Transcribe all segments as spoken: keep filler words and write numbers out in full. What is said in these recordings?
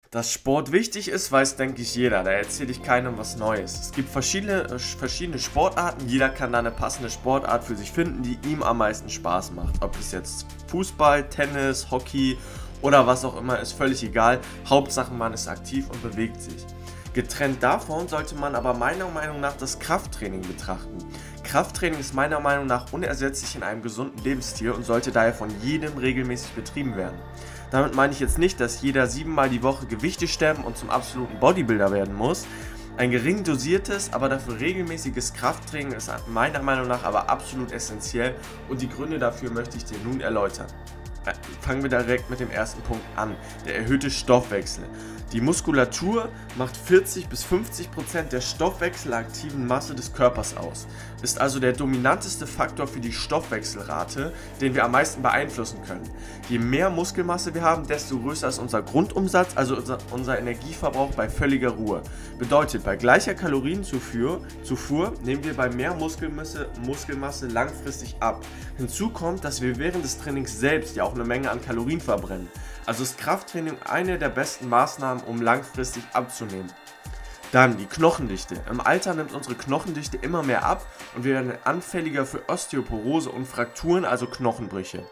Dass Sport wichtig ist, weiß, denke ich, jeder. Da erzähle ich keinem was Neues. Es gibt verschiedene, äh, verschiedene Sportarten. Jeder kann da eine passende Sportart für sich finden, die ihm am meisten Spaß macht. Ob es jetzt Fußball, Tennis, Hockey oder was auch immer, ist völlig egal. Hauptsache, man ist aktiv und bewegt sich. Getrennt davon sollte man aber meiner Meinung nach das Krafttraining betrachten. Krafttraining ist meiner Meinung nach unersetzlich in einem gesunden Lebensstil und sollte daher von jedem regelmäßig betrieben werden. Damit meine ich jetzt nicht, dass jeder siebenmal die Woche Gewichte stemmen und zum absoluten Bodybuilder werden muss. Ein gering dosiertes, aber dafür regelmäßiges Krafttraining ist meiner Meinung nach aber absolut essentiell und die Gründe dafür möchte ich dir nun erläutern. Fangen wir direkt mit dem ersten Punkt an, der erhöhte Stoffwechsel. Die Muskulatur macht vierzig bis fünfzig Prozent der stoffwechselaktiven Masse des Körpers aus, ist also der dominanteste Faktor für die Stoffwechselrate, den wir am meisten beeinflussen können. Je mehr Muskelmasse wir haben, desto größer ist unser Grundumsatz, also unser, unser Energieverbrauch bei völliger Ruhe. Bedeutet, bei gleicher Kalorienzufuhr Zufuhr nehmen wir bei mehr Muskelmasse, Muskelmasse langfristig ab. Hinzu kommt, dass wir während des Trainings selbst ja auch eine Menge an Kalorien verbrennen. Also ist Krafttraining eine der besten Maßnahmen, um langfristig abzunehmen. Dann die Knochendichte. Im Alter nimmt unsere Knochendichte immer mehr ab und wir werden anfälliger für Osteoporose und Frakturen, also Knochenbrüche.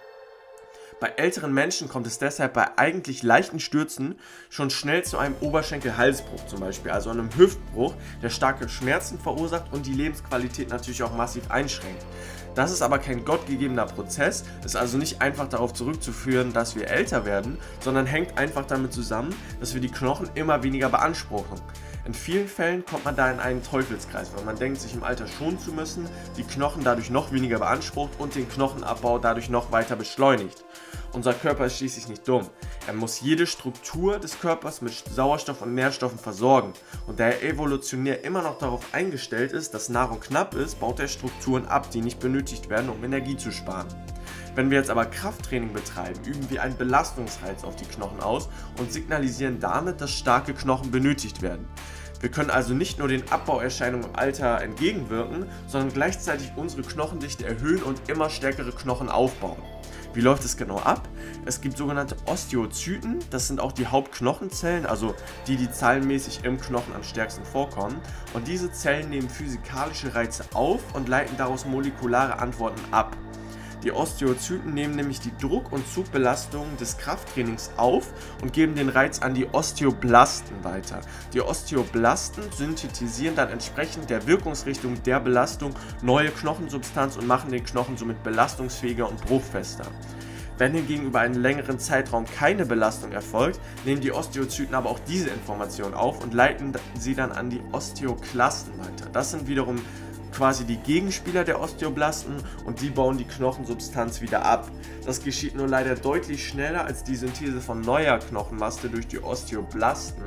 Bei älteren Menschen kommt es deshalb bei eigentlich leichten Stürzen schon schnell zu einem Oberschenkel-Halsbruch zum Beispiel, also einem Hüftbruch, der starke Schmerzen verursacht und die Lebensqualität natürlich auch massiv einschränkt. Das ist aber kein gottgegebener Prozess, ist also nicht einfach darauf zurückzuführen, dass wir älter werden, sondern hängt einfach damit zusammen, dass wir die Knochen immer weniger beanspruchen. In vielen Fällen kommt man da in einen Teufelskreis, weil man denkt, sich im Alter schonen zu müssen, die Knochen dadurch noch weniger beansprucht und den Knochenabbau dadurch noch weiter beschleunigt. Unser Körper ist schließlich nicht dumm. Er muss jede Struktur des Körpers mit Sauerstoff und Nährstoffen versorgen. Und da er evolutionär immer noch darauf eingestellt ist, dass Nahrung knapp ist, baut er Strukturen ab, die nicht benötigt werden, um Energie zu sparen. Wenn wir jetzt aber Krafttraining betreiben, üben wir einen Belastungsreiz auf die Knochen aus und signalisieren damit, dass starke Knochen benötigt werden. Wir können also nicht nur den Abbauerscheinungen im Alter entgegenwirken, sondern gleichzeitig unsere Knochendichte erhöhen und immer stärkere Knochen aufbauen. Wie läuft es genau ab? Es gibt sogenannte Osteozyten, das sind auch die Hauptknochenzellen, also die, die zahlenmäßig im Knochen am stärksten vorkommen. Und diese Zellen nehmen physikalische Reize auf und leiten daraus molekulare Antworten ab. Die Osteozyten nehmen nämlich die Druck- und Zugbelastungen des Krafttrainings auf und geben den Reiz an die Osteoblasten weiter. Die Osteoblasten synthetisieren dann entsprechend der Wirkungsrichtung der Belastung neue Knochensubstanz und machen den Knochen somit belastungsfähiger und bruchfester. Wenn hingegen über einen längeren Zeitraum keine Belastung erfolgt, nehmen die Osteozyten aber auch diese Information auf und leiten sie dann an die Osteoklasten weiter. Das sind wiederum quasi die Gegenspieler der Osteoblasten und die bauen die Knochensubstanz wieder ab. Das geschieht nur leider deutlich schneller als die Synthese von neuer Knochenmasse durch die Osteoblasten.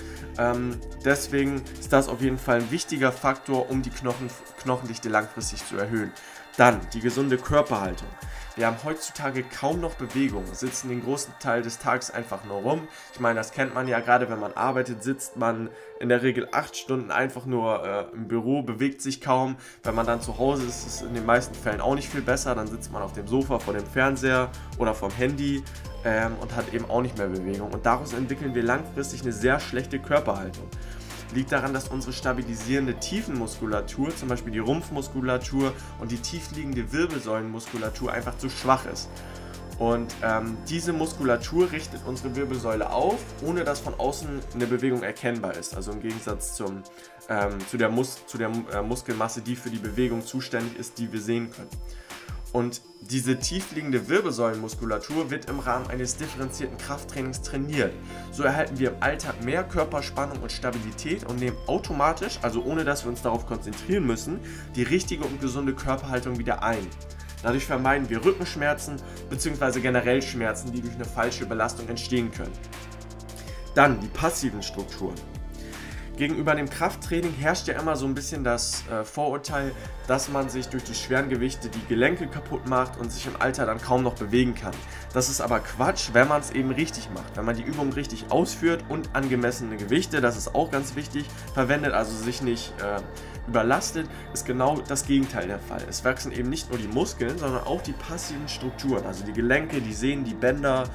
Ähm, deswegen ist das auf jeden Fall ein wichtiger Faktor, um die Knochen, Knochendichte langfristig zu erhöhen. Dann die gesunde Körperhaltung. Wir haben heutzutage kaum noch Bewegung, sitzen den großen Teil des Tages einfach nur rum. Ich meine, das kennt man ja, gerade wenn man arbeitet, sitzt man in der Regel acht Stunden einfach nur äh, im Büro, bewegt sich kaum. Wenn man dann zu Hause ist, ist es in den meisten Fällen auch nicht viel besser. Dann sitzt man auf dem Sofa vor dem Fernseher oder vom Handy ähm, und hat eben auch nicht mehr Bewegung. Und daraus entwickeln wir langfristig eine sehr schlechte Körperhaltung. Liegt daran, dass unsere stabilisierende Tiefenmuskulatur, zum Beispiel die Rumpfmuskulatur und die tiefliegende Wirbelsäulenmuskulatur einfach zu schwach ist. Und ähm, diese Muskulatur richtet unsere Wirbelsäule auf, ohne dass von außen eine Bewegung erkennbar ist. Also im Gegensatz zum, ähm, zu der, Mus zu der äh, Muskelmasse, die für die Bewegung zuständig ist, die wir sehen können. Und diese tiefliegende Wirbelsäulenmuskulatur wird im Rahmen eines differenzierten Krafttrainings trainiert. So erhalten wir im Alltag mehr Körperspannung und Stabilität und nehmen automatisch, also ohne dass wir uns darauf konzentrieren müssen, die richtige und gesunde Körperhaltung wieder ein. Dadurch vermeiden wir Rückenschmerzen bzw. generell Schmerzen, die durch eine falsche Belastung entstehen können. Dann die passiven Strukturen. Gegenüber dem Krafttraining herrscht ja immer so ein bisschen das äh, Vorurteil, dass man sich durch die schweren Gewichte die Gelenke kaputt macht und sich im Alter dann kaum noch bewegen kann. Das ist aber Quatsch, wenn man es eben richtig macht. Wenn man die Übung richtig ausführt und angemessene Gewichte, das ist auch ganz wichtig, verwendet, also sich nicht äh, überlastet, ist genau das Gegenteil der Fall. Es wachsen eben nicht nur die Muskeln, sondern auch die passiven Strukturen, also die Gelenke, die Sehnen, die Bänder,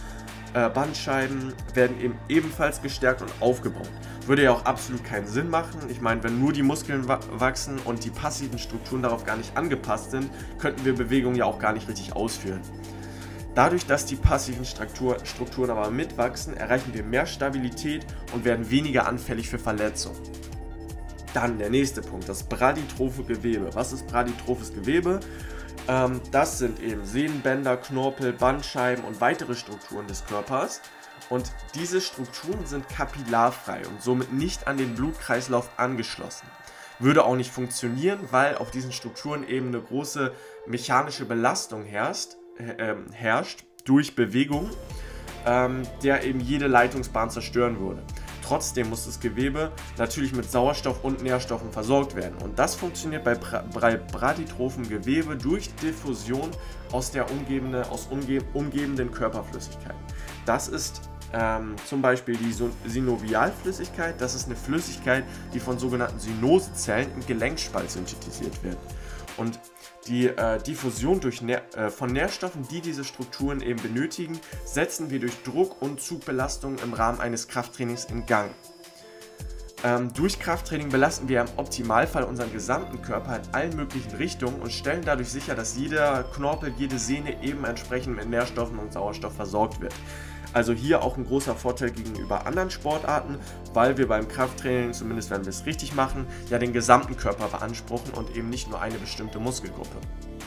äh, Bandscheiben werden eben ebenfalls gestärkt und aufgebaut. Würde ja auch absolut keinen Sinn machen. Ich meine, wenn nur die Muskeln wa wachsen und die passiven Strukturen darauf gar nicht angepasst sind, könnten wir Bewegungen ja auch gar nicht richtig ausführen. Dadurch, dass die passiven Struktur, Strukturen aber mitwachsen, erreichen wir mehr Stabilität und werden weniger anfällig für Verletzungen. Dann der nächste Punkt, das bradytrophe Gewebe. Was ist bradytrophes Gewebe? Ähm, das sind eben Sehnenbänder, Knorpel, Bandscheiben und weitere Strukturen des Körpers. Und diese Strukturen sind kapillarfrei und somit nicht an den Blutkreislauf angeschlossen. Würde auch nicht funktionieren, weil auf diesen Strukturen eben eine große mechanische Belastung herrscht, äh, herrscht durch Bewegung, ähm, der eben jede Leitungsbahn zerstören würde. Trotzdem muss das Gewebe natürlich mit Sauerstoff und Nährstoffen versorgt werden. Und das funktioniert bei, bei bradytrophem Gewebe durch Diffusion aus der umgebende, aus umge umgebenden Körperflüssigkeit. Das ist ähm, zum Beispiel die Synovialflüssigkeit. Das ist eine Flüssigkeit, die von sogenannten Synosezellen im Gelenkspalt synthetisiert wird. Und die äh, Diffusion durch Nähr äh, von Nährstoffen, die diese Strukturen eben benötigen, setzen wir durch Druck und Zugbelastung im Rahmen eines Krafttrainings in Gang. Ähm, durch Krafttraining belasten wir im Optimalfall unseren gesamten Körper in allen möglichen Richtungen und stellen dadurch sicher, dass jeder Knorpel, jede Sehne eben entsprechend mit Nährstoffen und Sauerstoff versorgt wird. Also hier auch ein großer Vorteil gegenüber anderen Sportarten, weil wir beim Krafttraining, zumindest wenn wir es richtig machen, ja den gesamten Körper beanspruchen und eben nicht nur eine bestimmte Muskelgruppe.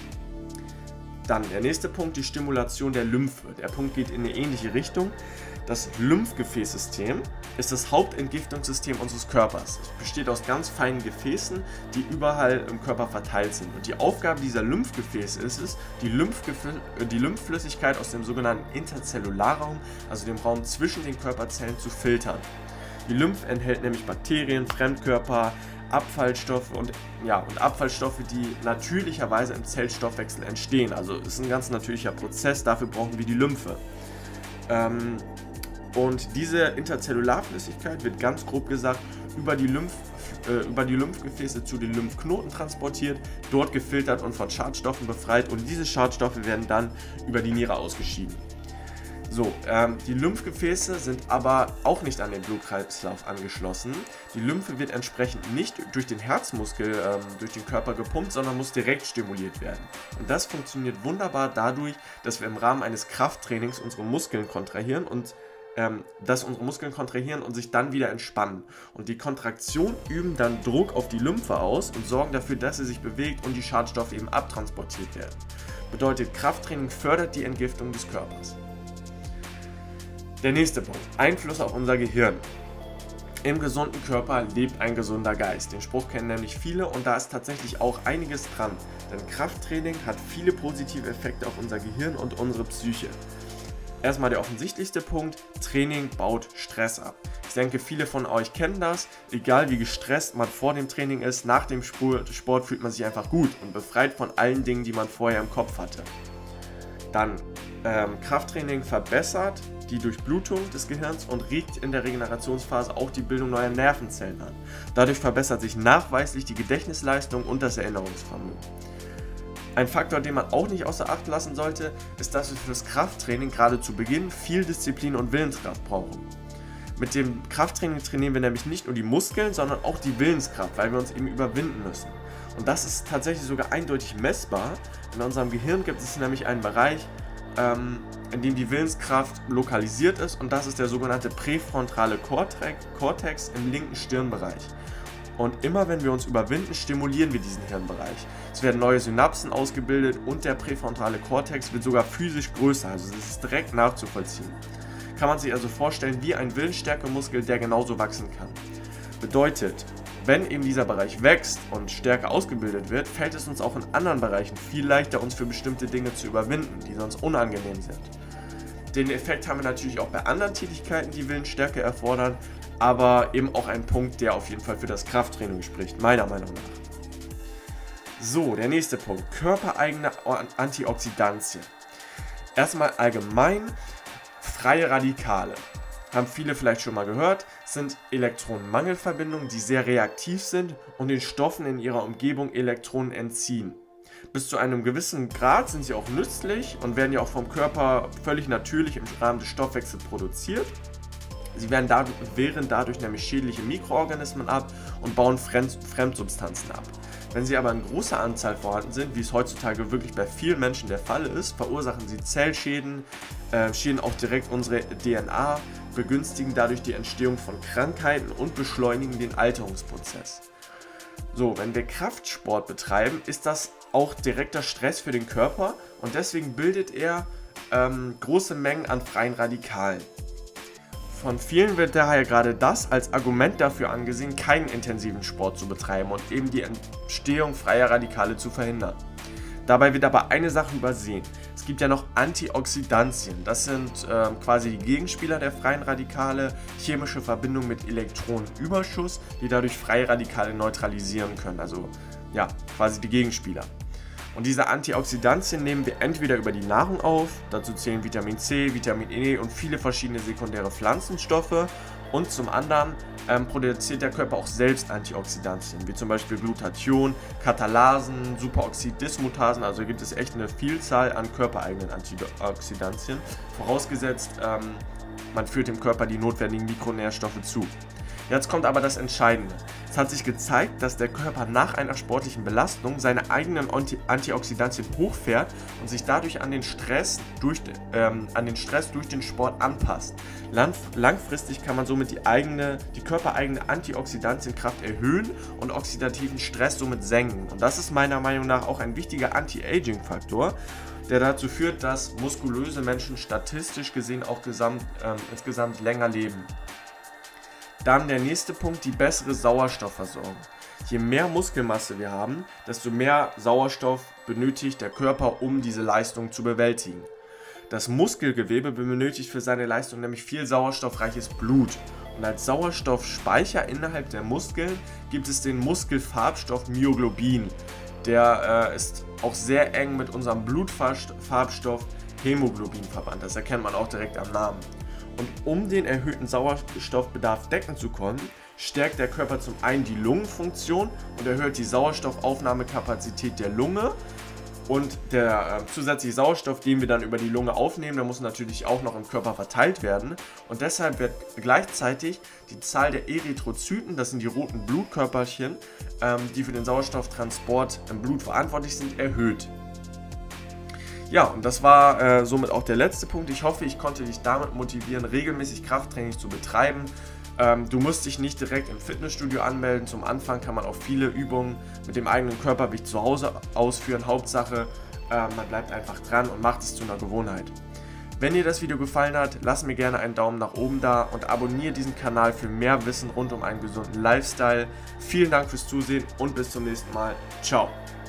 Dann der nächste Punkt, die Stimulation der Lymphe. Der Punkt geht in eine ähnliche Richtung. Das Lymphgefäßsystem ist das Hauptentgiftungssystem unseres Körpers. Es besteht aus ganz feinen Gefäßen, die überall im Körper verteilt sind. Und die Aufgabe dieser Lymphgefäße ist es, die, die Lymphflüssigkeit aus dem sogenannten Interzellularraum, also dem Raum zwischen den Körperzellen, zu filtern. Die Lymph enthält nämlich Bakterien, Fremdkörper, Abfallstoffe und, ja, und Abfallstoffe, die natürlicherweise im Zellstoffwechsel entstehen. Also es ist ein ganz natürlicher Prozess, dafür brauchen wir die Lymphe. Ähm, und diese Interzellularflüssigkeit wird ganz grob gesagt über die, Lymph, äh, über die Lymphgefäße zu den Lymphknoten transportiert, dort gefiltert und von Schadstoffen befreit und diese Schadstoffe werden dann über die Niere ausgeschieden. So, ähm, die Lymphgefäße sind aber auch nicht an den Blutkreislauf angeschlossen. Die Lymphe wird entsprechend nicht durch den Herzmuskel ähm, durch den Körper gepumpt, sondern muss direkt stimuliert werden. Und das funktioniert wunderbar dadurch, dass wir im Rahmen eines Krafttrainings unsere Muskeln kontrahieren und ähm, dass unsere Muskeln kontrahieren und sich dann wieder entspannen. Und die Kontraktion üben dann Druck auf die Lymphe aus und sorgen dafür, dass sie sich bewegt und die Schadstoffe eben abtransportiert werden. Bedeutet, Krafttraining fördert die Entgiftung des Körpers. Der nächste Punkt, Einfluss auf unser Gehirn. Im gesunden Körper lebt ein gesunder Geist. Den Spruch kennen nämlich viele und da ist tatsächlich auch einiges dran. Denn Krafttraining hat viele positive Effekte auf unser Gehirn und unsere Psyche. Erstmal der offensichtlichste Punkt, Training baut Stress ab. Ich denke, viele von euch kennen das. Egal wie gestresst man vor dem Training ist, nach dem Sport, Sport fühlt man sich einfach gut und befreit von allen Dingen, die man vorher im Kopf hatte. Dann ähm, Krafttraining verbessert die Durchblutung des Gehirns und regt in der Regenerationsphase auch die Bildung neuer Nervenzellen an. Dadurch verbessert sich nachweislich die Gedächtnisleistung und das Erinnerungsvermögen. Ein Faktor, den man auch nicht außer Acht lassen sollte, ist, dass wir für das Krafttraining gerade zu Beginn viel Disziplin und Willenskraft brauchen. Mit dem Krafttraining trainieren wir nämlich nicht nur die Muskeln, sondern auch die Willenskraft, weil wir uns eben überwinden müssen. Und das ist tatsächlich sogar eindeutig messbar. In unserem Gehirn gibt es nämlich einen Bereich, ähm, in dem die Willenskraft lokalisiert ist und das ist der sogenannte präfrontale Kortex im linken Stirnbereich. Und immer wenn wir uns überwinden, stimulieren wir diesen Hirnbereich. Es werden neue Synapsen ausgebildet und der präfrontale Kortex wird sogar physisch größer, also das ist direkt nachzuvollziehen. Kann man sich also vorstellen wie ein Willensstärkemuskel, der genauso wachsen kann. Bedeutet, wenn eben dieser Bereich wächst und stärker ausgebildet wird, fällt es uns auch in anderen Bereichen viel leichter, uns für bestimmte Dinge zu überwinden, die sonst unangenehm sind. Den Effekt haben wir natürlich auch bei anderen Tätigkeiten, die Willensstärke erfordern, aber eben auch ein Punkt, der auf jeden Fall für das Krafttraining spricht, meiner Meinung nach. So, der nächste Punkt, körpereigene Antioxidantien. Erstmal allgemein, freie Radikale. Haben viele vielleicht schon mal gehört, sind Elektronenmangelverbindungen, die sehr reaktiv sind und den Stoffen in ihrer Umgebung Elektronen entziehen. Bis zu einem gewissen Grad sind sie auch nützlich und werden ja auch vom Körper völlig natürlich im Rahmen des Stoffwechsels produziert. Sie wehren dadurch, wehren dadurch nämlich schädliche Mikroorganismen ab und bauen Fremd, Fremdsubstanzen ab. Wenn sie aber in großer Anzahl vorhanden sind, wie es heutzutage wirklich bei vielen Menschen der Fall ist, verursachen sie Zellschäden, äh, schäden auch direkt unsere D N A, begünstigen dadurch die Entstehung von Krankheiten und beschleunigen den Alterungsprozess. So, wenn wir Kraftsport betreiben, ist das auch direkter Stress für den Körper und deswegen bildet er ähm, große Mengen an freien Radikalen. Von vielen wird daher gerade das als Argument dafür angesehen, keinen intensiven Sport zu betreiben und eben die Entstehung freier Radikale zu verhindern. Dabei wird aber eine Sache übersehen. Es gibt ja noch Antioxidantien. Das sind äh, quasi die Gegenspieler der freien Radikale, chemische Verbindungen mit Elektronenüberschuss, die dadurch freie Radikale neutralisieren können. Also ja, quasi die Gegenspieler. Und diese Antioxidantien nehmen wir entweder über die Nahrung auf, dazu zählen Vitamin C, Vitamin E und viele verschiedene sekundäre Pflanzenstoffe, und zum anderen ähm, produziert der Körper auch selbst Antioxidantien, wie zum Beispiel Glutathion, Katalasen, Superoxiddismutasen, also gibt es echt eine Vielzahl an körpereigenen Antioxidantien, vorausgesetzt ähm, man führt dem Körper die notwendigen Mikronährstoffe zu. Jetzt kommt aber das Entscheidende. Es hat sich gezeigt, dass der Körper nach einer sportlichen Belastung seine eigenen Antioxidantien hochfährt und sich dadurch an den Stress durch, ähm, an den Stress durch den Sport anpasst. Lang, langfristig kann man somit die, eigene, die körpereigene Antioxidantienkraft erhöhen und oxidativen Stress somit senken. Und das ist meiner Meinung nach auch ein wichtiger Anti-Aging-Faktor, der dazu führt, dass muskulöse Menschen statistisch gesehen auch gesamt, ähm, insgesamt länger leben. Dann der nächste Punkt, die bessere Sauerstoffversorgung. Je mehr Muskelmasse wir haben, desto mehr Sauerstoff benötigt der Körper, um diese Leistung zu bewältigen. Das Muskelgewebe benötigt für seine Leistung nämlich viel sauerstoffreiches Blut. Und als Sauerstoffspeicher innerhalb der Muskeln gibt es den Muskelfarbstoff Myoglobin. Der äh, ist auch sehr eng mit unserem Blutfarbstoff Hämoglobin verwandt. Das erkennt man auch direkt am Namen. Und um den erhöhten Sauerstoffbedarf decken zu können, stärkt der Körper zum einen die Lungenfunktion und erhöht die Sauerstoffaufnahmekapazität der Lunge. Und der äh, zusätzliche Sauerstoff, den wir dann über die Lunge aufnehmen, der muss natürlich auch noch im Körper verteilt werden. Und deshalb wird gleichzeitig die Zahl der Erythrozyten, das sind die roten Blutkörperchen, ähm, die für den Sauerstofftransport im Blut verantwortlich sind, erhöht. Ja, und das war äh, somit auch der letzte Punkt. Ich hoffe, ich konnte dich damit motivieren, regelmäßig Krafttraining zu betreiben. Ähm, du musst dich nicht direkt im Fitnessstudio anmelden. Zum Anfang kann man auch viele Übungen mit dem eigenen Körpergewicht zu Hause ausführen. Hauptsache, äh, man bleibt einfach dran und macht es zu einer Gewohnheit. Wenn dir das Video gefallen hat, lass mir gerne einen Daumen nach oben da und abonniere diesen Kanal für mehr Wissen rund um einen gesunden Lifestyle. Vielen Dank fürs Zusehen und bis zum nächsten Mal. Ciao.